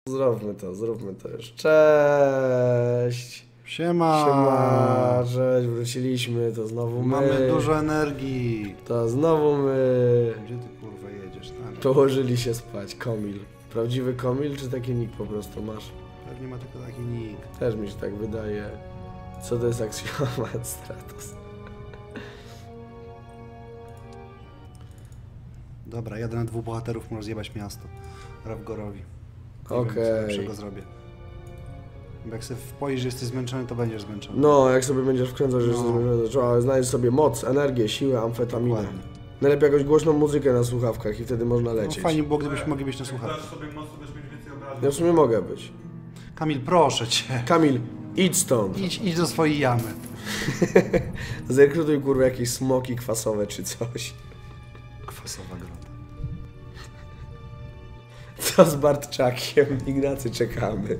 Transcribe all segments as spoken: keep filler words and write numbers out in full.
Zróbmy to, zróbmy to już. Cześć! Siema! Siema! Cześć, wróciliśmy, to znowu my. Mamy dużo energii. To znowu my. Gdzie ty kurwa jedziesz? Tam. Położyli się spać, Komil. Prawdziwy Komil, czy taki nick po prostu masz? Pewnie ma tylko taki nick. Też mi się tak wydaje. Co to jest aksjomat Stratos? Dobra, jadę na dwóch bohaterów, możesz zjebać miasto. Rawgorowi. Okej. Okay. Czego zrobię. Bo jak sobie wpoisz, że jesteś zmęczony, to będziesz zmęczony. No, jak sobie będziesz wkręcał, że No. jesteś zmęczony, to trzeba znaleźć sobie moc, energię, siłę, amfetaminę. Dokładnie. Najlepiej jakąś głośną muzykę na słuchawkach i wtedy można lecieć. No, fajnie było, gdybyśmy mogli być na słuchawkach. Jak sobie moc, to będziesz mieć więcej obrażeń. Ja w sumie mogę być. Kamil, proszę cię. Kamil, idź stąd. Idź, idź do swojej jamy. Zrekrutuj kurwa jakieś smoki kwasowe czy coś. Kwasowa grota. Co z Bartczakiem? Ignacy, czekamy.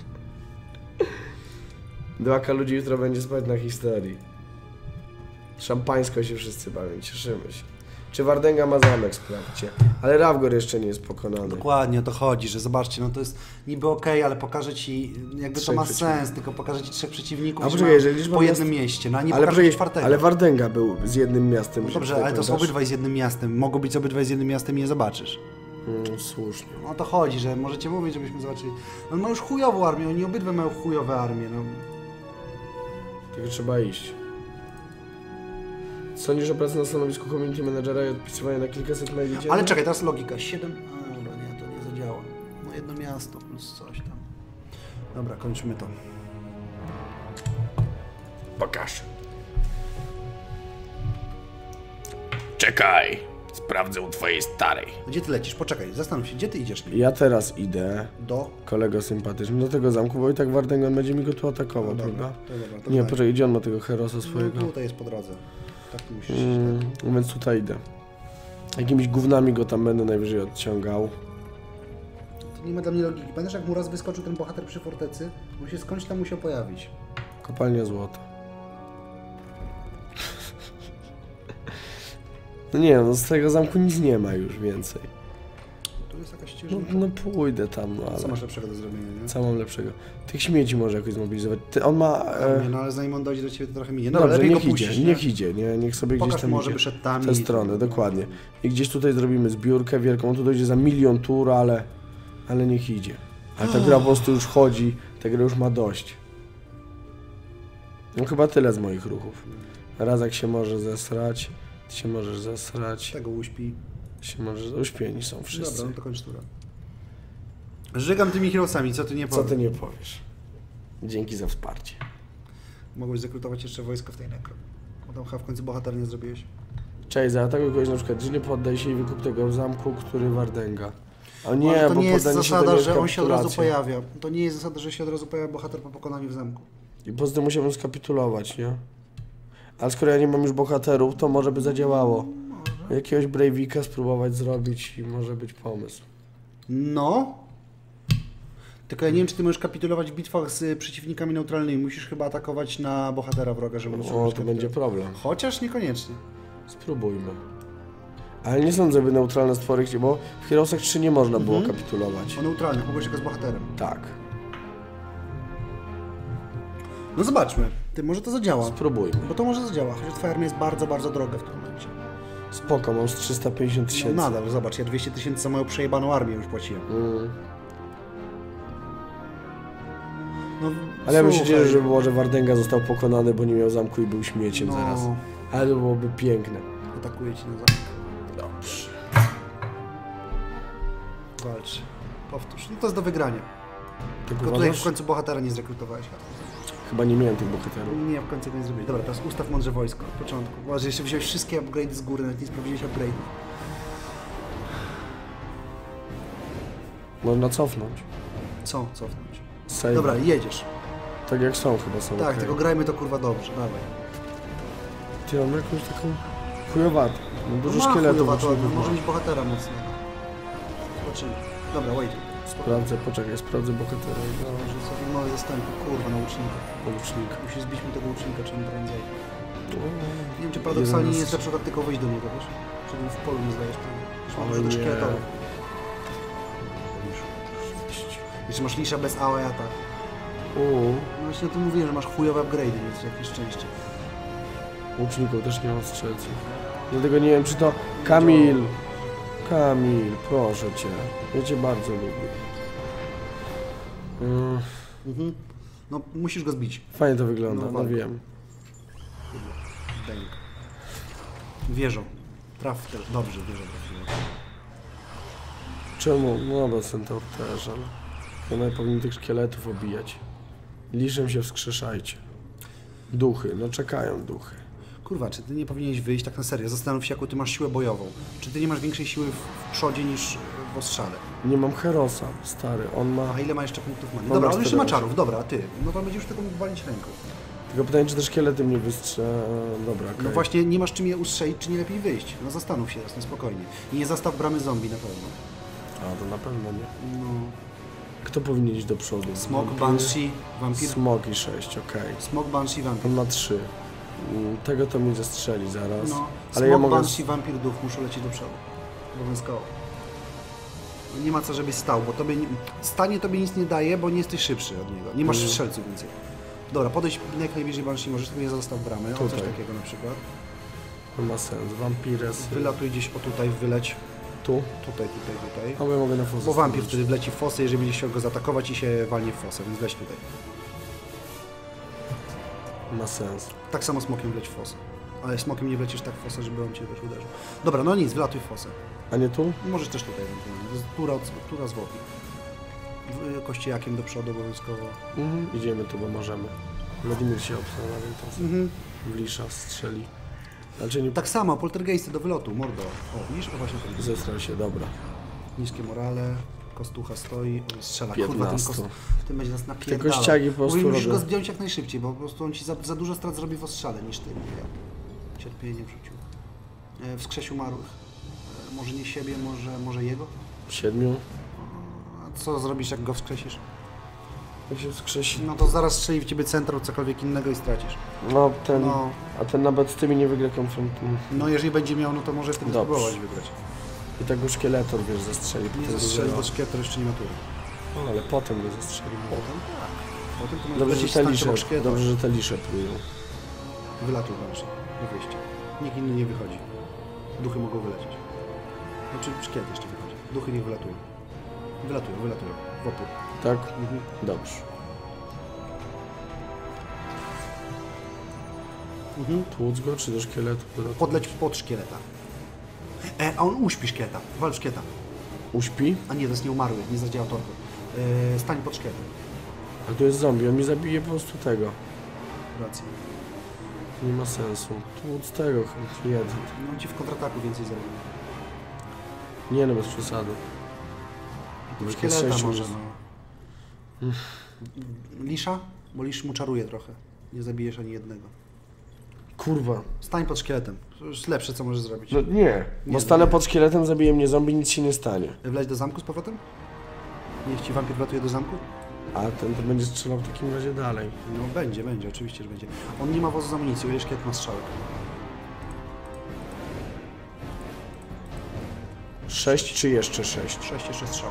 Dwaka ludzi jutro będzie spać na historii. Szampańsko się wszyscy bawią, cieszymy się. Czy Wardęga ma zamek, sprawdźcie. Ale Rawgor jeszcze nie jest pokonany. Dokładnie o to chodzi, że zobaczcie, no to jest niby okej, okay, ale pokażę ci, jakby Trzech to ma sens, przeciwników. tylko pokażę ci trzech przeciwników A poczekaj, jeżeli liczba po miast... jednym mieście, no a nie ale, pokażę ci poczekaj, czwartego. ale Wardęga był z jednym miastem. No się dobrze, tutaj ale to są pamiętasz? obydwaj z jednym miastem, mogą być obydwaj z jednym miastem i nie zobaczysz. Mm, słusznie. No o to chodzi, że możecie mówić, żebyśmy zobaczyli. On ma już chujową armię, oni obydwaj mają chujowe armię, no. Tylko trzeba iść. Sądzisz o pracy na stanowisku community managera i odpisywania na kilkaset maili dziennie? Ale czekaj, teraz logika. siedem... A, dobra, nie, to nie zadziała. No jedno miasto plus coś tam. Dobra, kończymy to. Pokaż. Czekaj. Sprawdzę u twojej starej. Gdzie ty lecisz? Poczekaj, zastanów się, gdzie ty idziesz? Ja teraz idę, Do... kolego sympatyczny, do tego zamku, bo i tak Wardęga będzie mi go tu atakował, No prawda? dobra, to dobra, to Nie, daj. poczekaj, gdzie on ma tego herosa swojego? No, tutaj jest po drodze. Tak musisz iść, Mm, tak. więc tutaj idę. Jakimiś gównami go tam będę najwyżej odciągał. To nie ma dla mnie logiki. Pamiętasz, jak mu raz wyskoczył ten bohater przy fortecy? On się skądś tam musiał pojawić. Kopalnia złota. No nie, no z tego zamku nic nie ma już więcej. Tu jest jakaś No, ścieżka. no pójdę tam, no ale... Co masz lepszego do zrobienia, nie? Co mam lepszego? Tych śmieci może jakoś zmobilizować. Ty, on ma... E... Nie, no ale zanim on dojdzie do ciebie, to trochę minie. No, Dobrze, lepiej niech go puścić, idzie, nie? niech idzie, nie? Niech sobie Pokaż gdzieś tam mu, żeby idzie. szedł tam W tę i- stronę, dokładnie. I gdzieś tutaj zrobimy zbiórkę wielką, on tu dojdzie za milion tur, ale... Ale niech idzie. Ale ta gra po prostu już chodzi, ta gra już ma dość. No chyba tyle z moich ruchów. Raz jak się może zesrać, ty się możesz zesrać, Tego uśpi. się możesz... Uśpieni są wszyscy. Dobra, no to kończ turę. Żygam tymi heroesami, co ty nie Co powiesz? ty nie powiesz? Dzięki za wsparcie. Mogłeś zakrutować jeszcze wojsko w tej nekro. Bo tam chyba w końcu bohater nie zrobiłeś. Cześć, zaatakuj kogoś na przykład, że nie poddaj się i wykup tego zamku, który Wardęga. O Nie, nie, Ale to bo nie jest poddanie się zasada, to nie jest że on się od razu kapitulacja. pojawia. To nie jest zasada, że się od razu pojawia bohater po pokonaniu w zamku. I poza tym musiałbym skapitulować, nie? Ale skoro ja nie mam już bohaterów, to może by zadziałało. Jakiegoś Breivika spróbować zrobić i może być pomysł. No. Tylko ja nie wiem, czy ty możesz kapitulować w bitwach z przeciwnikami neutralnymi. Musisz chyba atakować na bohatera wroga, żeby móc O, robić to będzie kapitulację. problem. Chociaż niekoniecznie. Spróbujmy. Ale nie sądzę, by neutralne stwory chcieli, bo w Heroesach trzy nie można było Mhm. kapitulować. O neutralnych, mogłeś tylko z bohaterem. Tak. No zobaczmy. Ty, może to zadziała. Spróbujmy. Bo to może zadziała, chociaż twoja armia jest bardzo, bardzo droga w tym momencie. Spoko, mam z trzysta pięćdziesiąt No tysięcy. nadal, zobacz, ja dwieście tysięcy za moją przejebaną armię już płaciłem. Mm. No, Ale ja bym się słuchaj. cieszył, że może Wardęga został pokonany, bo nie miał zamku i był śmieciem No. zaraz. Ale to byłoby piękne. Atakuję ci na zamek. Dobrze. Walcz. Powtórz. No to jest do wygrania. Tak Tylko tutaj w uważasz? końcu bohatera nie zrekrutowałeś. Chyba nie miałem tych bohaterów. Nie, w końcu go nie zrobiłeś. Dobra, teraz ustaw mądrze wojsko od początku. Uważaj, jeszcze wziąłeś wszystkie upgrade z góry, nawet nie sprawdziłeś upgrade. Można cofnąć. Co? Cofnąć. Save. Dobra, jedziesz. Tak jak są chyba są. Tak, okej. tylko grajmy to kurwa dobrze, dawaj. Ty mam jakąś taką chujowatą. Mam dużo No ma szkieletów. chujowa, to uczniów. może mieć bohatera mocnego. Zobaczymy. Dobra, wait. Sprawdzę, poczekaj, sprawdzę bohatera. No, że sobie mały zastępy, kurwa, na łucznika. Pomocnika. Musisz zbić mi tego łucznika czym prędzej. Nie wiem, czy paradoksalnie nie jest lepszą taktyką wejść do niego, wiesz? Żeby w polu nie zdajesz pewnie. Już mam Ale dużo nie. szkieletorów. Jeszcze masz Lisza bez A O E atak. Uuu. No właśnie o tym mówiłem, że masz chujowe upgrade'y, więc jakieś szczęście. Łuczników też nie mam strzelców. Dlatego nie wiem, czy to... Kamil! Kamil, proszę cię. Ja cię bardzo lubię. Mm, Mhm. No musisz go zbić. fajnie to wygląda, No, no, walka. wiem. Bęk. Wieżą. Traf w te... Dobrze, wieżą trafiłem. Czemu? No bo centaur też, ale... One powinny tych szkieletów obijać. Liszem się wskrzeszajcie. Duchy, no czekają duchy. Kurwa, czy ty nie powinieneś wyjść tak na serio? Zastanów się, jaką ty masz siłę bojową. Czy ty nie masz większej siły w, w przodzie niż w ostrzale? Nie mam Herosa, stary, on ma... A ile ma jeszcze punktów many? Mam Dobra, masz on jeszcze ma czternaście. czarów, dobra, ty. No to będziesz już tego mógł walić ręką. Tylko pytanie, czy te szkielety mnie wystrze... Dobra, okej. No właśnie, nie masz czym je ustrzelić, czy nie lepiej wyjść? No zastanów się, jasno, spokojnie. I nie zastaw bramy zombie na pewno. A, to na pewno nie. No. Kto powinien iść do przodu? Smok, Wampir? Banshee, Wampir. Smok i sześć, okej. Smok, Banshee, Wampir. On ma trzy. Mm, Tego to mi zestrzeli zaraz. No. Ale Smok, ja mogę... Banshee, Wampir, Duch muszą lecieć do przodu. Obowiązkowo. No nie ma co, żebyś stał, bo tobie nie... stanie tobie nic nie daje, bo nie jesteś szybszy od niego. Nie masz Mm. strzelców więcej. Dobra, podejdź jak najbliżej Banshee, możesz tu nie zostaw bramy, o coś Tutaj. takiego na przykład. To ma sens. Wampires. Wylatuj gdzieś o tutaj, wyleć. Tu? Tutaj, tutaj, tutaj. A bo ja mogę na fosę. Bo wampir wtedy wleci w fosę, jeżeli będziesz chciał go zaatakować i się walnie w fosę, więc wleć tutaj. Ma sens. Tak samo smokiem wleć w fosę. Ale smokiem nie wlecisz tak w fosę, żeby on cię też uderzył. Dobra, no nic, wlatuj w fosę. A nie tu? Możesz też tutaj ewentualnie. To jest Tura, od- tura zwłoki. W- Kościejakiem do przodu obowiązkowo. Mhm. Idziemy tu, bo możemy. Wladimir się opchnął na rękę. Mhm. W Lisza strzeli. Znaczy nie... Tak samo, poltergeisty do wylotu, mordo. O, widzisz? O, właśnie to. Zesrał się, dobra. Niskie morale, kostucha stoi, on strzela. Kurwa, ten, kost... piętnaście. ten będzie nas napierdalał. kościagi po prostu Mówię, musisz robią. go zdjąć jak najszybciej, bo po prostu on ci za, za dużo strat zrobi w ostrzale niż ty. Ja. Cierpienie wrzucił. E, wskrzesił umarłych. E, może nie siebie, może, może jego? Siedmiu. A co zrobisz, jak go wskrzesisz? Jak się wskrzesi. No to zaraz strzeli w ciebie centrum, cokolwiek innego i stracisz. No ten... No, A ten nawet z tymi nie wygra konfrontu. no jeżeli będzie miał, no to może wtedy Dobrze. spróbować wygrać. I tak go szkieletor, wiesz, zastrzeli. Nie potem zastrzeli, go- bo szkietor jeszcze nie ma tury. No, ale potem go zastrzeli. Potem tak. Potem to może Dobrze, lecieć że te stać lisze, obok szkietor. dobrze, że te lisze plują. Wylatuj dalszy, do wyjścia. Nikt inny nie wychodzi. Duchy mogą wylecieć. Znaczy szkielet jeszcze wychodzi. Duchy niech wylatują. Wylatują, wylatują. W opór. Tak? Mhm. Dobrze. Mhm. Tłuc go, czy do szkieletu? Podleć pod szkieleta. E, a on uśpi szkieleta. Wal w szkieleta. Uśpi? A nie, to jest nieumarły, nie zadziałał tortu. E, stań pod szkieletem. A tu jest zombie, on mi zabije po prostu tego. Racja. Nie ma sensu. Tłuc tego, jeden. No on ci w kontrataku więcej zrobi. Nie no, bez przesady. Już jest Szkieleta sześć może, minut. no. Lisza? Bo lisz mu czaruje trochę. Nie zabijesz ani jednego. Kurwa. Stań pod szkieletem. To już lepsze, co możesz zrobić. No nie. Bo Nie, stanę nie. pod szkieletem, zabije mnie zombie, nic się nie stanie. Wleć do zamku z powrotem? Niech ci wampir wlatuje do zamku? A ten to będzie strzelał w takim razie dalej. No będzie, będzie, oczywiście, że będzie. On nie ma wozu z amunicją, ile szkielet ma strzałek. Sześć czy jeszcze sześć? Sześć jeszcze strzał.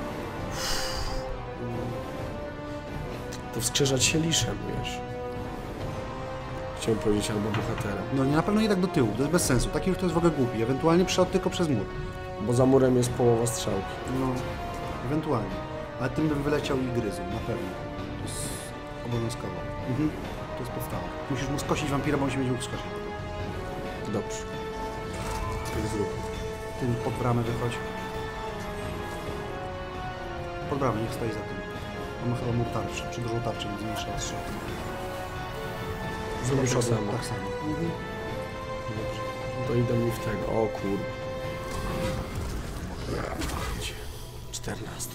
To wskrzeszać się liszem, wiesz. Chciałem powiedzieć albo bohaterem. No nie, na pewno nie tak do tyłu, to jest bez sensu. Taki już to jest w ogóle głupi. Ewentualnie przodek tylko przez mur. Bo za murem jest połowa strzałki. No, ewentualnie. Ale tym bym wyleciał i gryzł, na pewno. To jest obowiązkowo. Mhm. To jest podstawa. Musisz mu skosić wampira, bo on się będzie mógł skosić potem. Dobrze. Tak zrób. Tym pod bramę wychodź. Pod bramę, niech stoi za tym. On ma chyba mur tarczy, czy dużą tarczę, więc zmniejsza strzał. Zrobisz tak przodu, samo. tak samo. Mhm. Dobrze. To idę mi w tego. O kur... czternaście.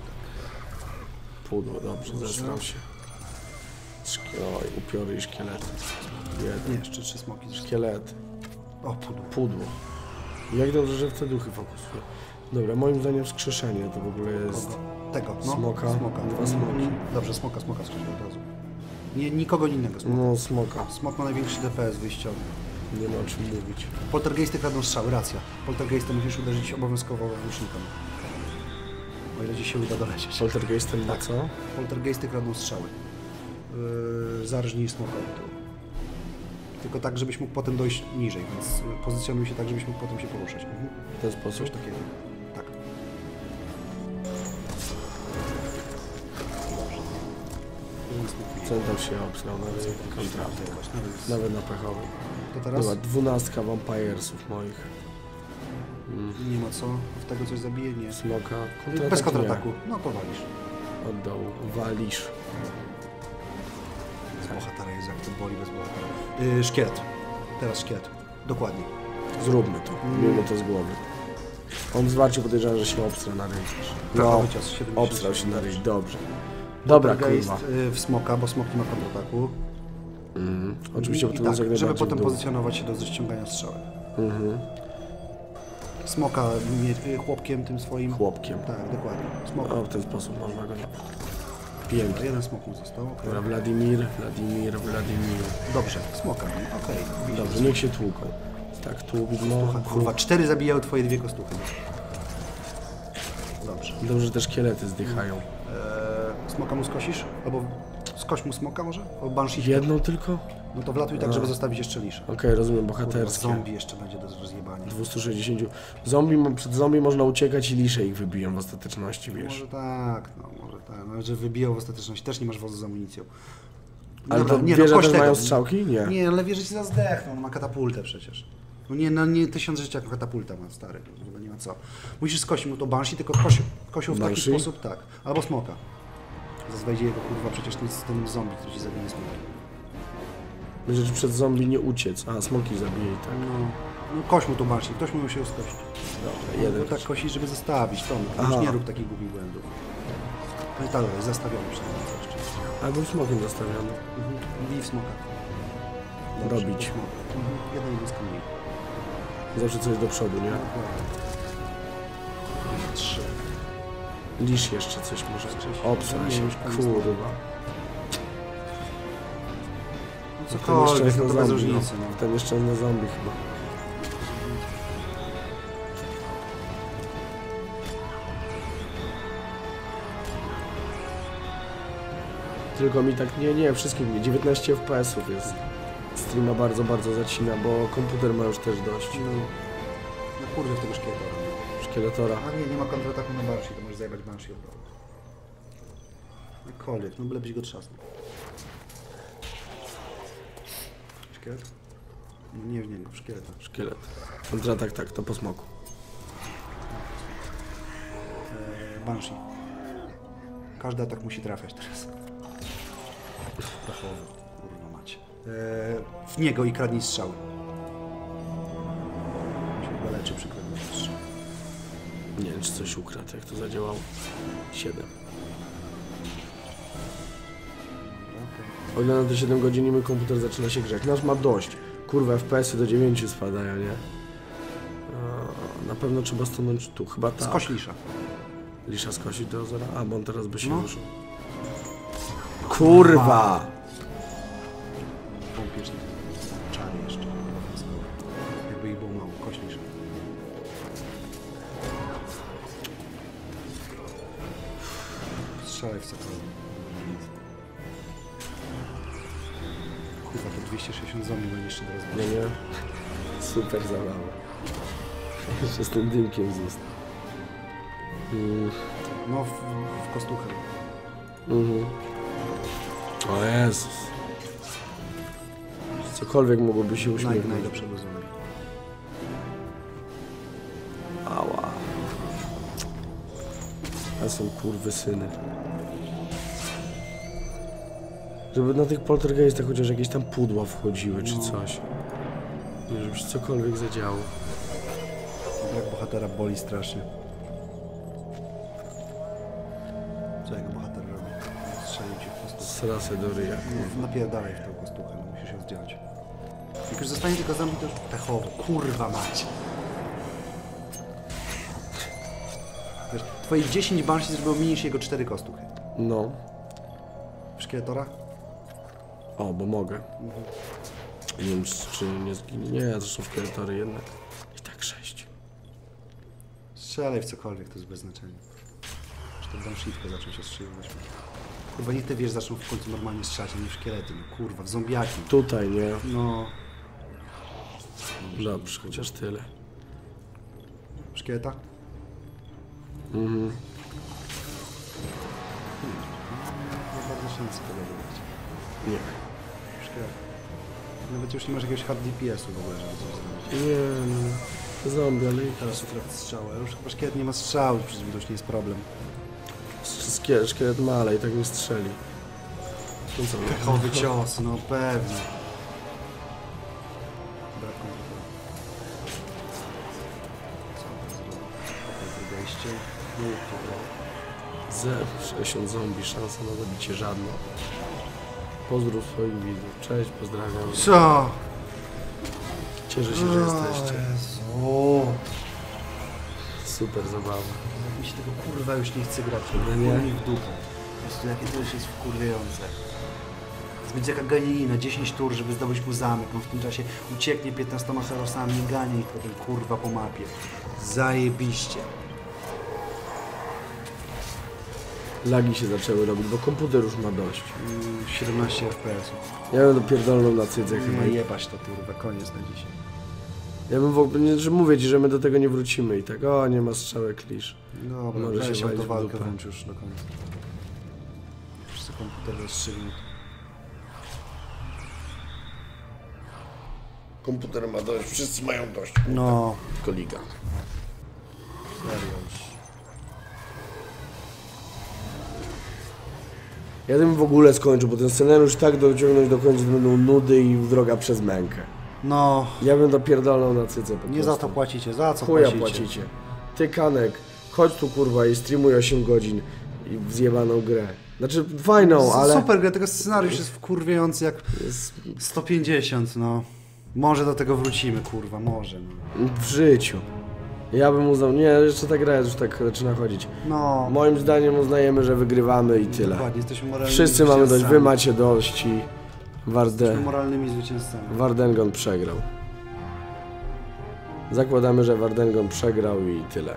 Pudło, dobrze, zesrał się. Szkie... Oj, upiory i szkielety. Jeden. Nie, jeszcze trzy smoki. Szkielety. O, pudło. Pudło. Jak dobrze, że w te duchy fokusuje. Dobra, moim zdaniem wskrzeszenie to w ogóle jest... Kogo? Tego, no. Smoka, Smoka. dwa smoki. Mhm. Dobrze, smoka, smoka skrzydła od razu. Nie, nikogo innego smoka. No, smoka. Smok ma największy D P S wyjściowy. Nie ma o czym mówić. Poltergeisty kradną strzały, racja. Poltergeisty musisz uderzyć obowiązkowo włócznikiem. O ile ci się uda dolecieć. Poltergeistem na co? Poltergeisty kradną strzały. Yy, zarżnij smoka. Tylko tak, żebyś mógł potem dojść niżej, więc pozycjonuj się tak, żebyś mógł potem się poruszać. Mhm. W ten sposób? Coś takiego. Tak. Centał się obsrał, nawet kontra. Nawet na pechowy. To teraz Była dwunastka vampiresów moich. Mm. nie ma co. W tego coś zabije? Nie. Smoka. Bez kontrataku. No to walisz. Od dołu. Walisz. Z bohatera jest jak to boli bez bohatera. Yy, szkielet. Teraz szkielet. Dokładnie. Zróbmy to. Miejmy to z głowy. On zwarcie podejrzewam, że się obstra na ryj. No, No, obstrał się na ryj. Dobrze. Dobra, Poltergeist, kurwa. yy, w smoka, bo smok nie ma kontrataku. Mhm. Oczywiście I, potem i tak, jak żeby najbardziej potem w dół. pozycjonować się do ściągania strzały. Mhm. Smoka nie, chłopkiem tym swoim. Chłopkiem. Tak, dokładnie. Smok. O, w ten sposób można go... Pięknie. Jeden smok mu został. Okay. Dobra, Wladimir, Wladimir, Wladimir. Dobrze, smoka. Okej. Okay. Dobrze, niech się tłuką. Tak, tłuk, no. Kurwa, cztery zabijały twoje dwie kostuchy. Dobrze. Dobrze, że te szkielety zdychają. Eee, smoka mu skosisz? Albo skoś mu smoka może? O Banshee. Jedną tylko? No to wlatuj tak, A. żeby zostawić jeszcze lisza. Okej, rozumiem, Kurwa, bohaterskie. zombie jeszcze będzie do rozjebania. dwieście sześćdziesiąt. Zombie, przed zombie można uciekać i lisze ich wybiją w ostateczności, wiesz. Może tak, no może tak. No, że wybijał w ostateczności. Też nie masz wozu z amunicją. Ale Dobra, to nie, wieże no, kość też tego. mają strzałki? Nie. Nie, ale wieże ci za zdechną, on ma katapultę przecież. No nie, no nie tysiąc życia jak katapulta ma, stary, w ogóle nie ma co. Musisz skosić mu to Banshee, tylko kosił, kosił w taki Banshee? sposób, tak. Albo smoka. Zazwejdzie jego kurwa, przecież to jest ten zombie, który ci zabije smoki. Będzie ci przed zombie nie uciec. A, smoki zabije i tak. No, no koś mu to Banshee, ktoś mu się skosić. Dobra, jeden. No tak kosić, żeby zostawić, Tom, Aha. już nie rób takich głupich błędów. No i tak, jest zastawiony przynajmniej co jeszcze. Albo smokiem zostawiamy. Mhm. Bij w smoka. Dobić. do smoka. Mhm. Jeden jeden z mniej. Zawsze coś do przodu, nie? Trzy. Lisz jeszcze coś może. Wcześniej. Obsra Nie, się. już koniec. Kurwa. No Ten cokolwiek, no nieszczęsny to bez zombie, różnicy, no. no. Ten nieszczęsny zombie chyba. Tylko mi tak, nie, nie, wszystkim nie, dziewiętnaście F P S ów jest. Streama bardzo, bardzo zacina, bo komputer ma już też dość. No, no kurde w tego szkieletora. Szkieletora. A nie, nie ma kontrataku na Banshee, to możesz zajebać Banshee od razu. Jakkolwiek, no byle byś go trzasnął. Szkielet? No nie w niego, w szkieleta. Szkielet. Kontratak, tak, to po smoku. Eee, Banshee. Każdy atak musi trafiać teraz. Pechowy, kurwa macie. Eee, w niego i kradnij strzały. Się chyba leczy przy kradnięciu strzał. Nie wiem, czy coś ukradł, jak to zadziałało. siedem. O ile na te siedem godzin i mój komputer zaczyna się grzać. Nasz ma dość. Kurwa, F P S y do dziewięciu spadają, nie? A, na pewno trzeba stanąć tu, chyba tak. Skoś lisza. Lisza skosić do zera? A, bo on teraz by się No. ruszył. Kurwa! Pompiesz na czary jeszcze. Jakby ich było mało. Kość lisza. Strzelaj w cokolwiek. Kurwa, to dwieście sześćdziesiąt zombie będzie jeszcze teraz. Nie, nie. Super zabawa. Jeszcze z tym dymkiem z ust. Mm. No, w, w kostuchę. Mhm. O Jezus. Cokolwiek mogłoby się Naj, naj uśmiechnąć. do przodu zombie. Ała. A są kurwy syny. Żeby na tych poltergeistach chociaż jakieś tam pudła wchodziły czy No. coś. Nie, żeby się cokolwiek zadziało. Brak bohatera boli strasznie. Co jego bohater robi? Strzelił cię w kostuchę. Srasę do ryja. No, napierdalaj w tą kostuchę, no musisz ją zdjąć. Jak już zostanie tylko zombie, to już pechowo. Kurwa mać. Wiesz, twoje dziesięć Banshee zrobiło mniej niż jego cztery kostuchy. No. W szkieletora? O, bo mogę. Nie wiem, czy, czy nie zginie. Nie, zresztą szkieletory jednak. I tak sześć. Strzelaj w cokolwiek, to jest bez znaczenia. Czy to downshiftkę zaczął się strzeliwać. Kurwa, niech te wiesz zaczną w końcu normalnie strzelać, a nie w szkielety, no kurwa, w zombiaki. Tutaj, nie? No. Dobrze, chociaż tyle. Szkieleta? Mhm. Nie bardzo szans tego wygrać. Nie. Szkielet. Nawet już nie masz jakiegoś hard D P S-u w ogóle, żeby coś zrobić. Nie, no. Zombie, ale i Teraz trochę strzała. Już chyba szkielet nie ma strzału, przecież to nie jest problem. Szkielet, szkielet ma, ale i tak nie strzeli. No co? Pechowy cios, no pewnie. Brak kontroli. Co to zrobić? Okej, wejście. No i Z sześćdziesiąt zombie, szansa na zabicie żadna. Pozdrów swoich widzów. Cześć, pozdrawiam. co? Cieszę się, że jesteście. O, Super zabawa. jak mi się tego kurwa już nie chce grać. No Nie. nie. Mi w dupę. Po prostu jakie to już jest wkurwiające. To będzie jaka ganina, dziesięć tur, żeby zdobyć mu zamek. On w tym czasie ucieknie piętnastoma herosami, ganie ich potem kurwa po mapie. Zajebiście. Lagi się zaczęły robić, bo komputer już ma dość. Mm, siedemnaście F P S-ów. Ja bym dopierdolnął na cydze chyba. Chyba i- jebać to kurwa, koniec na dzisiaj. Ja bym w ogóle, nie, że mówię ci, że my do tego nie wrócimy i tak, o nie ma strzałek klisz. Dobra, Może się weź walić w autowalkę dupę. włącz już do końca. Wszyscy komputer rozstrzygną. Komputer ma dość, wszyscy mają dość. No, Tylko liga. serio już. Ja bym w ogóle skończył, bo ten scenariusz tak dociągnąć do końca to będą nudy i droga przez mękę. No, Ja bym dopierdolnął na cyce po nie za prostu. to płacicie, za co Chuja płacicie? płacicie. Ty Kanek, chodź tu kurwa i streamuj osiem godzin i w zjebaną grę. Znaczy fajną, ale... Super gra, tego scenariusz jest wkurwiający jak Jest sto pięćdziesiąt, no. Może do tego wrócimy, kurwa, może. No, w życiu. Ja bym uznał, nie, jeszcze ta gra już tak zaczyna chodzić. no Moim zdaniem uznajemy, że wygrywamy i tyle. dokładnie, jesteśmy moralnymi Wszyscy mamy dość, wy zwycięzcami. macie dość i Warde... Jesteśmy moralnymi zwycięzcami. Wardengon przegrał. Zakładamy, że Wardengon przegrał i tyle.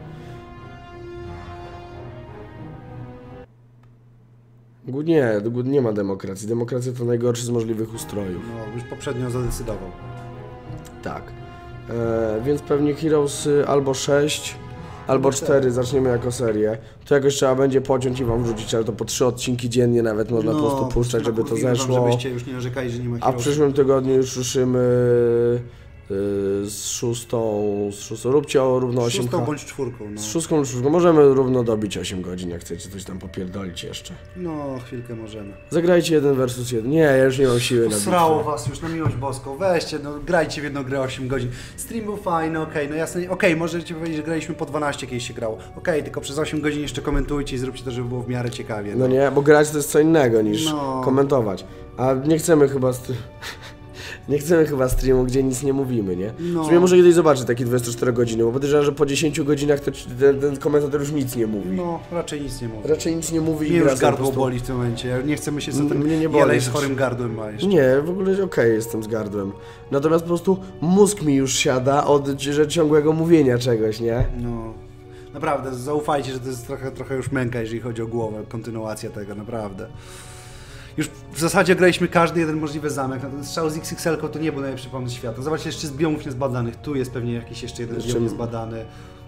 Gu- Nie, gu- nie ma demokracji. Demokracja to najgorszy z możliwych ustrojów. No, już poprzednio zadecydował. Tak. E, więc pewnie Heroes y, albo sześć, albo cztery zaczniemy jako serię. To jakoś trzeba będzie pociąć i wam wrzucić, ale to po trzy odcinki dziennie nawet można po prostu puszczać, żeby to nakurwimy zeszło. Wam, żebyście już nie narzekali, że nie ma A w Heroesów. przyszłym tygodniu już ruszymy y, z szóstą, z szóstą. Róbcie o równo osiem Szóstą K. bądź czwórką, no. Z szóstką lub czwórką. Możemy równo dobić osiem godzin, jak chcecie coś tam popierdolić jeszcze. No, chwilkę możemy. Zagrajcie jeden versus jeden. Nie, ja już nie mam siły na Srało bitwę. was już, na miłość boską. Weźcie, no grajcie w jedną grę osiem godzin. Stream był fajny, okej, no jasne, okej, możecie powiedzieć, że graliśmy po dwanaście kiedyś się grało. Okej, tylko przez osiem godzin jeszcze komentujcie i zróbcie to, żeby było w miarę ciekawie. No nie, bo grać to jest co innego niż No. komentować. A nie chcemy chyba... St- nie chcemy chyba streamu, gdzie nic nie mówimy, nie? No. W sumie może kiedyś zobaczyć takie dwadzieścia cztery godziny, bo podejrzewam, że po dziesięciu godzinach to ci- ten, ten komentator już nic nie mówi. No, raczej nic nie mówię. Raczej nic nie mówi Mnie i gra już sobie gardło po prostu- boli w tym momencie, nie chcemy się za M- tym mnie nie boli jelej z rzecz. chorym gardłem ma jeszcze. Nie, w ogóle okej jestem z gardłem. Natomiast po prostu mózg mi już siada od że ciągłego mówienia czegoś, nie? No, naprawdę, zaufajcie, że to jest trochę, trochę już męka, jeżeli chodzi o głowę, kontynuacja tego, naprawdę. Już w zasadzie graliśmy każdy jeden możliwy zamek, natomiast strzał z X X L to nie był najlepszy pomysł świata. Zobaczcie, jeszcze z biomów niezbadanych, tu jest pewnie jakiś jeszcze jeden Jeszcze- biom niezbadany.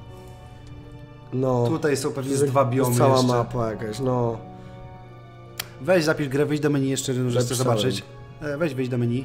No. Tutaj są pewnie z jest- dwa jest biomy cała jeszcze. mapa jakaś, no. Weź zapisz grę, wyjdź do menu jeszcze, że chcę Zapisałem. zobaczyć. E, Weź wyjdź do menu.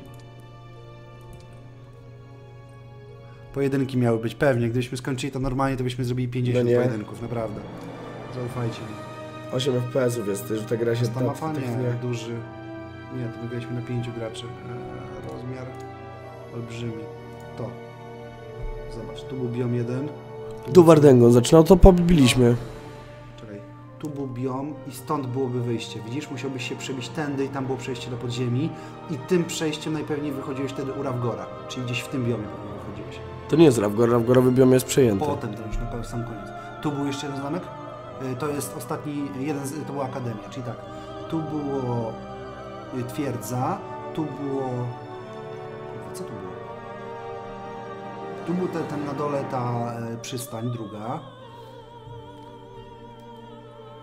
Pojedynki miały być, pewnie. Gdybyśmy skończyli to normalnie, to byśmy zrobili pięćdziesiąt No nie. pojedynków, naprawdę. Zaufajcie mi. osiem F P S ów jest, że ta gra się Jest ta mapa? tak- Nie, duży. Nie, to wygraliśmy na pięciu graczy. Eee, rozmiar olbrzymi. To. Zobacz, tu był biom jeden. Tu Wardengon zaczynał, to pobiliśmy. Czekaj. Tu był biom i stąd byłoby wyjście. Widzisz, musiałbyś się przebić tędy i tam było przejście do podziemi. I tym przejściem najpewniej wychodziłeś wtedy u Rawgora. Czyli gdzieś w tym biomie pewnie wychodziłeś. To nie jest Rawgor, Rawgorowy biom jest przejęty. Potem to już na pewno sam koniec. Tu był jeszcze jeden zamek. Y, To jest ostatni, jeden z, to była akademia, czyli tak. Tu było y, twierdza, tu było... Co tu było? Tu był ten, ten na dole ta y, przystań, druga.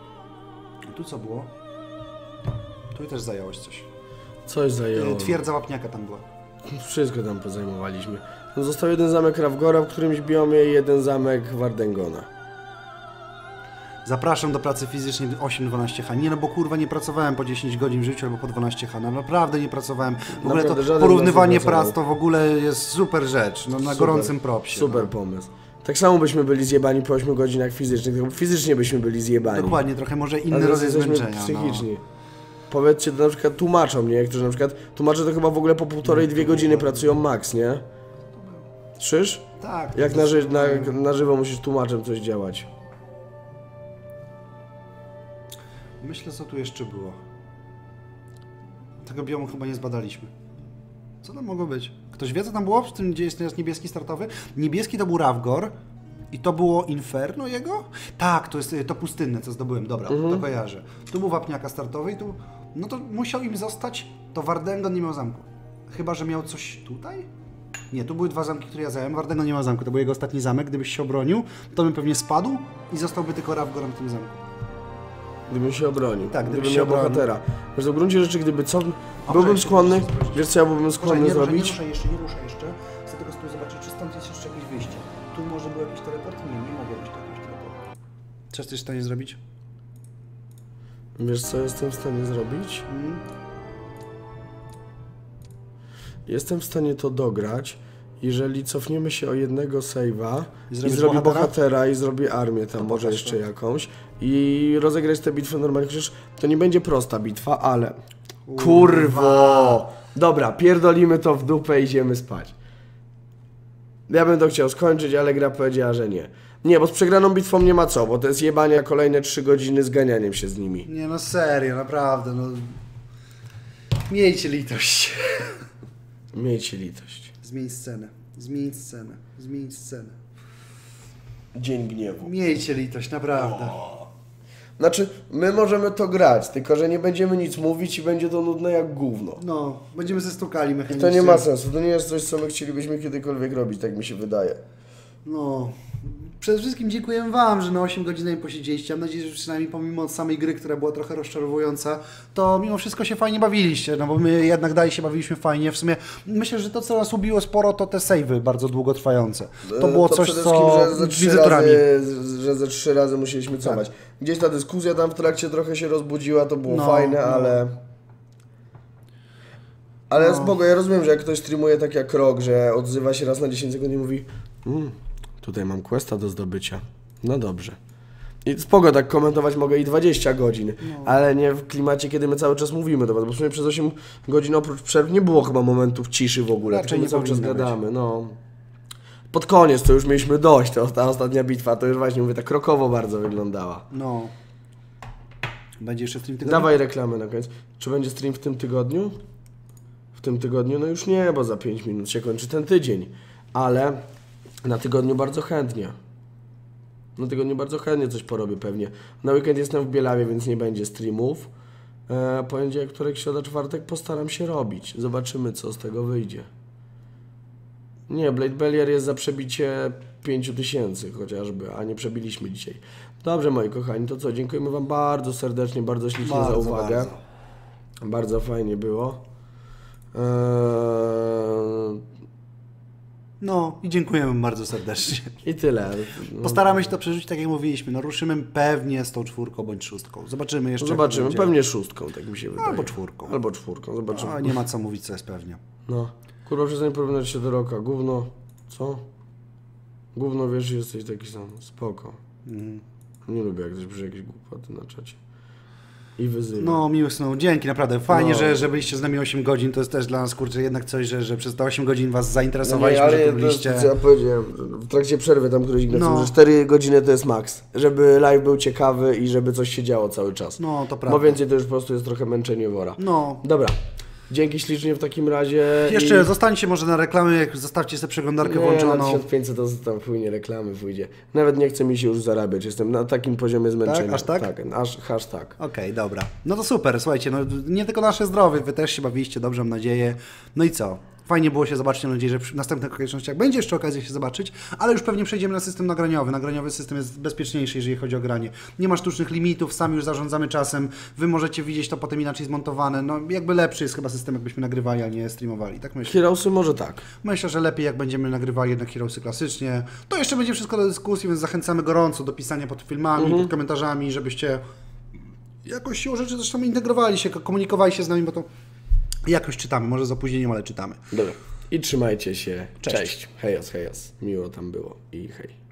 Tu co było? Tu też zająłeś coś. Coś zajęło. Twierdza wapniaka tam była. Wszystko tam pozajmowaliśmy. No, został jeden zamek Ravgora w którymś biomie i jeden zamek Wardengona. Zapraszam do pracy fizycznej osiem dwanaście H. Nie no, bo kurwa nie pracowałem po dziesięć godzin w życiu albo po dwanaście H. No naprawdę nie pracowałem. W ogóle Naprawdę, to żaden porównywanie z nas nie prac to w ogóle jest super rzecz. No, na Super. gorącym propsie. Super no. pomysł. Tak samo byśmy byli zjebani po ośmiu godzinach fizycznych, tylko fizycznie byśmy byli zjebani. Dokładnie, trochę może inny Ale rodzaj jesteśmy zmęczenia. psychiczni. No. Powiedzcie to na przykład tłumaczom, nie? Którzy na przykład tłumacze to chyba w ogóle po półtorej, dwie godziny pracują max, nie? Słyszysz? No. Tak. Jak na, ży na, na żywo musisz tłumaczem coś działać. Myślę, co tu jeszcze było. Tego biomu chyba nie zbadaliśmy. Co tam mogło być? Ktoś wie, co tam było w tym, gdzie jest teraz niebieski startowy? Niebieski to był Ravgor i to było Inferno jego? Tak, to jest to pustynne, co zdobyłem. Dobra, Mhm. to kojarzę. Tu był wapniaka startowy i tu... No to musiał im zostać... To Wardengon nie miał zamku. Chyba, że miał coś tutaj? Nie, tu były dwa zamki, które ja zająłem. Wardengon nie miał zamku, to był jego ostatni zamek. Gdybyś się obronił, to bym pewnie spadł i zostałby tylko Ravgor na tym zamku. Gdybym się obronił. Tak, gdybyś gdybym się miał obronił. bohatera. Wiesz, w gruncie rzeczy, gdyby co... A Byłbym proszę, skłonny... proszę, proszę. Wiesz co ja byłbym Poczekaj, skłonny nie ruszaj, zrobić? nie ruszaj jeszcze, nie ruszaj jeszcze. Chcę tylko spróbować zobaczyć, czy stąd jest jeszcze jakieś wyjście. Tu może był jakiś teleport? Nie, nie mogło być tu jakiegoś teleportu. Co jesteś w stanie zrobić? Wiesz co jestem w stanie zrobić? Hmm? Jestem w stanie to dograć, jeżeli cofniemy się o jednego save'a i, I i zrobisz zrobię bohatera? bohatera i zrobię armię tam, To może pokaż jeszcze to. jakąś i rozegrać tę bitwę normalnie, chociaż to nie będzie prosta bitwa, ale... Kurwo! Dobra, pierdolimy to w dupę i idziemy spać. Ja bym to chciał skończyć, ale gra powiedziała, że nie. Nie, bo z przegraną bitwą nie ma co, bo to jest jebanie kolejne trzy godziny z ganianiem się z nimi. Nie no serio, naprawdę, no... Miejcie litość. Miejcie litość. Zmień scenę, zmień scenę, zmień scenę. Dzień gniewu. Miejcie litość, naprawdę. Znaczy, my możemy to grać, tylko że nie będziemy nic mówić i będzie to nudne jak gówno. No, będziemy ze stukali I mechanicznie. to nie ma sensu, to nie jest coś, co my chcielibyśmy kiedykolwiek robić, tak mi się wydaje. No, przede wszystkim dziękuję Wam, że na osiem godzin posiedzieliście. Mam nadzieję, że przynajmniej pomimo samej gry, która była trochę rozczarowująca, to mimo wszystko się fajnie bawiliście, no bo my jednak dalej się bawiliśmy fajnie. W sumie myślę, że to, co nas ubiło sporo, to te save'y bardzo długotrwające. To było to coś, przede co wszystkim, że ze trzy wizytorami. razy, że ze trzy razy musieliśmy cofać. Gdzieś ta dyskusja tam w trakcie trochę się rozbudziła, to było No, fajne, no. ale... Ale No. spoko, ja rozumiem, że jak ktoś streamuje tak jak Rok, że odzywa się raz na dziesięć sekund i mówi mm, tutaj mam questa do zdobycia. No dobrze. I spoko, tak komentować mogę i dwadzieścia godzin, No. ale nie w klimacie, kiedy my cały czas mówimy do was, bo w sumie przez osiem godzin oprócz przerw nie było chyba momentów ciszy w ogóle, Raczej tylko my nie cały czas powinno być. gadamy, no. Pod koniec to już mieliśmy dość, to ta ostatnia bitwa, to już właśnie mówię, tak rokowo bardzo wyglądała. No. Będzie jeszcze stream tygodniu? Dawaj reklamy na koniec. Czy będzie stream w tym tygodniu? W tym tygodniu? No już nie, bo za pięć minut się kończy ten tydzień. Ale na tygodniu bardzo chętnie. Na tygodniu bardzo chętnie coś porobię pewnie. Na weekend jestem w Bielawie, więc nie będzie streamów. E, poniedziałek, wtorek, środa, czwartek postaram się robić. Zobaczymy, co z tego wyjdzie. Nie, Blade Bellier jest za przebicie pięć tysięcy chociażby, a nie przebiliśmy dzisiaj. Dobrze, moi kochani, to co? Dziękujemy Wam bardzo serdecznie, bardzo ślicznie Bardzo, za uwagę. bardzo. Bardzo fajnie było. Eee... No i dziękujemy bardzo serdecznie. I tyle. No, Postaramy się to przeżyć tak jak mówiliśmy. No ruszymy pewnie z tą czwórką bądź szóstką. Zobaczymy jeszcze. jak Zobaczymy, będzie. pewnie szóstką, tak mi się wydaje. Albo czwórką. Albo czwórką, zobaczymy. A, nie ma co mówić, co jest pewnie. No. Kurwa, przestań porównać się do Roka. Gówno. Co? Gówno, wiesz, jesteś taki sam. Spoko. Mhm. Nie lubię, jak ktoś pisze jakieś głupoty na czacie. I wyzywa. No, miłych snów. Dzięki, naprawdę. Fajnie, No. że, że byliście z nami osiem godzin. To jest też dla nas, kurczę, jednak coś, że, że przez te osiem godzin was No nie, zainteresowaliśmy, ale że tu to, byliście. co ja powiedziałem, w trakcie przerwy tam któryś Ignacy No. mówi, że cztery godziny to jest maks, żeby live był ciekawy i żeby coś się działo cały czas. No, to prawda. Bo więcej to już po prostu jest trochę męczenie wora. No. Dobra, dzięki ślicznie w takim razie. Jeszcze i... zostańcie może na reklamy, jak zostawcie sobie przeglądarkę nie, włączoną. na tysiąc pięćset to tam płynie reklamy, pójdzie. Nawet nie chce mi się już zarabiać, jestem na takim poziomie zmęczenia. Aż tak? Tak, aż, aż tak. Okej, dobra. No to super, słuchajcie, no nie tylko nasze zdrowie, wy też się bawiliście dobrze, mam nadzieję. No i co? Fajnie było się zobaczyć, mam nadzieję, że w następnych okolicznościach będzie jeszcze okazja się zobaczyć, ale już pewnie przejdziemy na system nagraniowy. Nagraniowy system jest bezpieczniejszy, jeżeli chodzi o granie. Nie ma sztucznych limitów, sami już zarządzamy czasem, wy możecie widzieć to potem inaczej zmontowane. No jakby lepszy jest chyba system, jakbyśmy nagrywali, a nie streamowali. Tak myślę. Heroesy może tak. Myślę, że lepiej jak będziemy nagrywali jednak Heroesy klasycznie. To jeszcze będzie wszystko do dyskusji, więc zachęcamy gorąco do pisania pod filmami, mhm. pod komentarzami, żebyście jakoś siłą rzeczy zresztą integrowali się, komunikowali się z nami, bo to jakoś czytamy, może z opóźnieniem, ale czytamy. Dobra. I trzymajcie się. Cześć. Cześć. Hejos, hejos. Miło tam było i hej.